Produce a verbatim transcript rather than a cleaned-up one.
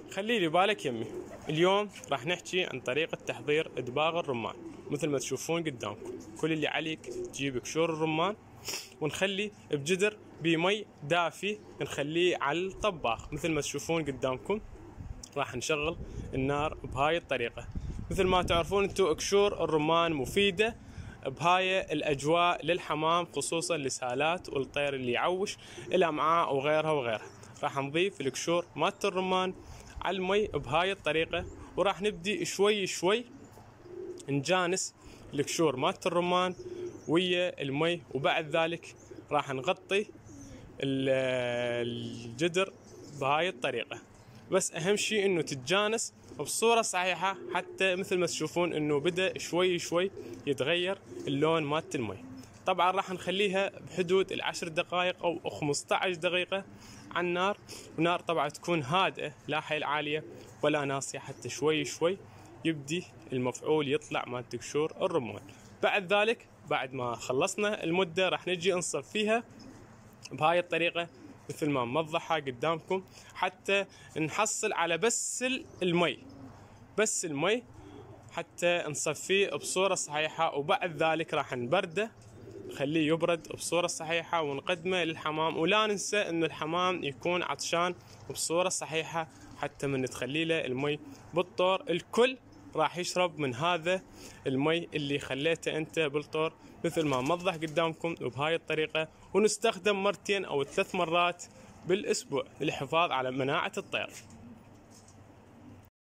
خلي لي بالك يمي. اليوم راح نحكي عن طريقة تحضير دباغ الرمان. مثل ما تشوفون قدامكم، كل اللي عليك تجيب قشور الرمان ونخلي بجدر بمي دافي نخليه على الطباخ. مثل ما تشوفون قدامكم راح نشغل النار بهاي الطريقة. مثل ما تعرفون انتو قشور الرمان مفيدة بهاي الاجواء للحمام، خصوصا لسالات والطير اللي يعوش الامعاء وغيرها وغيرها. راح نضيف القشور مالت الرمان على المي بهاي الطريقة، وراح نبدي شوي شوي نجانس القشور مالت الرمان ويا المي، وبعد ذلك راح نغطي الجدر بهاي الطريقة. بس اهم شيء انه تتجانس بصورة صحيحة، حتى مثل ما تشوفون انه بدأ شوي شوي يتغير اللون مالت المي. طبعا راح نخليها بحدود العشر دقائق او خمسة عشر دقيقة على النار، ونار طبعا تكون هادئة لا حيل عالية ولا ناصية، حتى شوي شوي يبدي المفعول يطلع مالت قشور الرمان. بعد ذلك بعد ما خلصنا المدة راح نجي نصفيها بهاي الطريقة مثل ما موضحها قدامكم، حتى نحصل على بس المي بس المي حتى نصفيه بصورة صحيحة. وبعد ذلك راح نبرده نخليه يبرد بصورة صحيحة ونقدمه للحمام. ولا ننسى انه الحمام يكون عطشان بصورة صحيحة، حتى من تخلي له المي بالطور الكل راح يشرب من هذا المي اللي خليته انت بالطور مثل ما موضح قدامكم بهاي الطريقة. ونستخدم مرتين او ثلاث مرات بالاسبوع للحفاظ على مناعة الطير.